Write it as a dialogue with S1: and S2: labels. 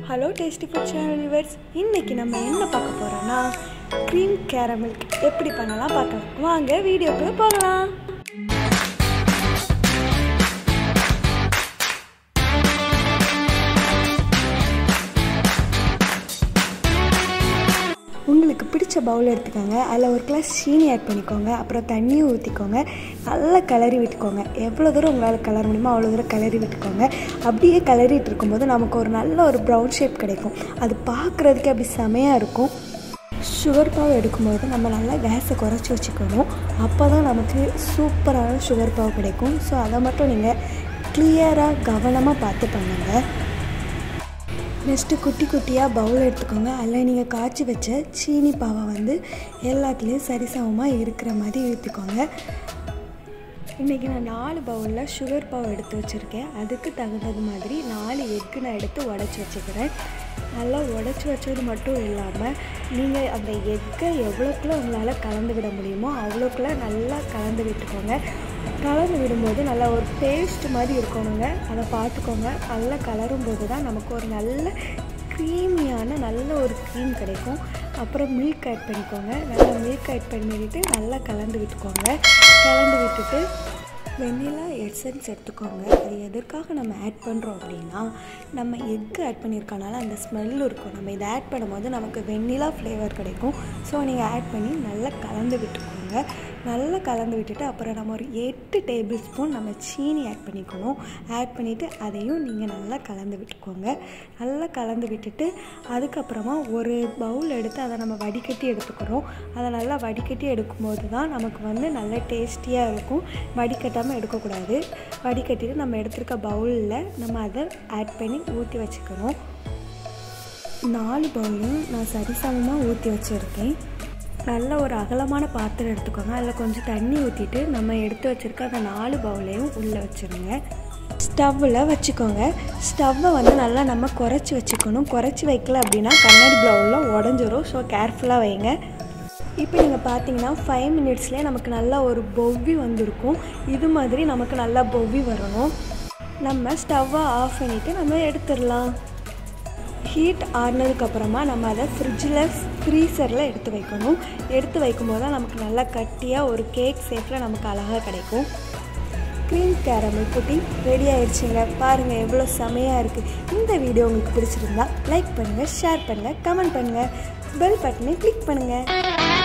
S1: Hello tasty food channel viewers, இன்றைக்கி நம்ம என்ன பார்க்க போகிறோன்னா க்ரீம் கேரமல் எப்படி பண்ணலாம் பார்க்கலாம். வாங்க வீடியோக்குள்ளே போகலாம். உங்களுக்கு பிடிச்ச பவுல் எடுத்துக்கோங்க. அதில் ஒரு கிளாஸ் சீனி ஆட் பண்ணிக்கோங்க. அப்புறம் தண்ணியும் ஊற்றிக்கோங்க. நல்லா கிளறி விட்டுக்கோங்க. எவ்வளோ தூரம் உங்களால் கிளற முடியுமோ அவ்வளோ தூரம் கிளறி விட்டுக்கோங்க. அப்படியே கிளறிட்டு இருக்கும்போது நமக்கு ஒரு நல்ல ஒரு ப்ரௌன் ஷேப் கிடைக்கும். அது பார்க்குறதுக்கு அப்படி செமையாக இருக்கும். சுகர் பாவு எடுக்கும்போது நம்ம நல்லா கேஸை குறைச்சி வச்சுக்கணும். அப்போ தான் நமக்கு சூப்பரான சுகர் பாவு கிடைக்கும். ஸோ அதை மட்டும் நீங்கள் கிளியராக கவனமாக பார்த்து பண்ணுங்கள். நெக்ஸ்ட்டு குட்டி குட்டியாக பவுல் எடுத்துக்கோங்க. அதில் நீங்கள் காய்ச்சி வச்ச சீனி பாவை எல்லாத்துலேயும் சரிசமமாக இருக்கிற மாதிரி ஊற்றிக்கோங்க. இன்றைக்கி நான் 4 பவுலில் சுகர் பாவு எடுத்து வச்சுருக்கேன். அதுக்கு தகுந்தது மாதிரி 4 எக்கு நான் எடுத்து உடச்சி வச்சுக்கிறேன். நல்லா உடச்சி வச்சது மட்டும் இல்லாமல் நீங்கள் அந்த எக்கை எவ்வளோக்குள்ள உங்களால் கலந்து விட முடியுமோ அவ்வளோக்குள்ள நல்லா கலந்து விட்டுக்கோங்க. கலந்து விடும்போது நல்லா ஒரு பேஸ்ட் மாதிரி இருக்கணுங்க. அதை பார்த்துக்கோங்க. நல்லா கலரும்போது தான் நமக்கு ஒரு நல்ல க்ரீமியான நல்ல ஒரு க்ரீம் கிடைக்கும். அப்புறம் மில்க் ஆட் பண்ணிக்கோங்க. நல்லா மில்க் ஆட் பண்ணிவிட்டு நல்லா கலந்து விட்டுக்கோங்க. கலந்து விட்டுட்டு வெண்ணிலா எசன்ஸ் எடுத்துக்கோங்க. அது எதற்காக நம்ம ஆட் பண்ணுறோம் அப்படின்னா, நம்ம எக்கு ஆட் பண்ணியிருக்கனால அந்த ஸ்மெல் இருக்கும். நம்ம இதை ஆட் பண்ணும்போது நமக்கு வெண்ணிலா ஃப்ளேவர் கிடைக்கும். ஸோ நீங்கள் ஆட் பண்ணி நல்லா கலந்து விட்டுக்கோங்க. நல்லா கலந்து விட்டுட்டு அப்புறம் நம்ம ஒரு 8 டேபிள் ஸ்பூன் நம்ம சீனி ஆட் பண்ணிக்கணும். ஆட் பண்ணிவிட்டு அதையும் நீங்கள் நல்லா கலந்து விட்டுக்கோங்க. நல்லா கலந்து விட்டுட்டு அதுக்கப்புறமா ஒரு பவுல் எடுத்து அதை நம்ம வடிகட்டி எடுத்துக்கிறோம். அதை நல்லா வடிகட்டி எடுக்கும்போது தான் நமக்கு நல்ல டேஸ்டியாக இருக்கும். வடிகட்டாமல் எடுக்கக்கூடாது. வடிகட்டிட்டு நம்ம எடுத்துருக்க பவுலில் நம்ம அதை ஆட் பண்ணி ஊற்றி வச்சுக்கணும். 4 பவுலையும் நான் சரிசமமாக ஊற்றி வச்சுருக்கேன். நல்ல ஒரு அகலமான பாத்திரம் எடுத்துக்கோங்க. அதில் கொஞ்சம் தண்ணி ஊற்றிட்டு நம்ம எடுத்து வச்சுருக்க அந்த 4 பவுலையும் உள்ளே வச்சுருங்க. ஸ்டவ்வில் வச்சுக்கோங்க. ஸ்டவ்வை நல்லா நம்ம குறைச்சி வச்சுக்கணும். குறைச்சி வைக்கல அப்படின்னா கண்ணாடி பவுலில் உடஞ்சிரும். ஸோ கேர்ஃபுல்லாக வைங்க. இப்போ நீங்கள் பார்த்தீங்கன்னா 5 மினிட்ஸ்லேயே நமக்கு நல்லா ஒரு பொவ்வி வந்திருக்கும். இது மாதிரி நமக்கு நல்லா பொவ்வி வரணும். நம்ம ஸ்டவ்வை ஆஃப் பண்ணிவிட்டு நம்ம எடுத்துடலாம். ஹீட் ஆறினதுக்கப்புறமா நம்ம அதை ஃப்ரீசரில் எடுத்து வைக்கணும். எடுத்து வைக்கும்போது தான் நமக்கு நல்லா கட்டியாக ஒரு கேக் ஷேப்பில் நமக்கு அழகாக கிடைக்கும். க்ரீம் கேரமல் புட்டிங் ரெடி ஆகிடுச்சிங்க. பாருங்கள் எவ்வளோ செமையாக இருக்குது. இந்த வீடியோ உங்களுக்கு பிடிச்சிருந்தா லைக் பண்ணுங்கள், ஷேர் பண்ணுங்கள், கமெண்ட் பண்ணுங்கள், பெல் பட்டனை கிளிக் பண்ணுங்கள்.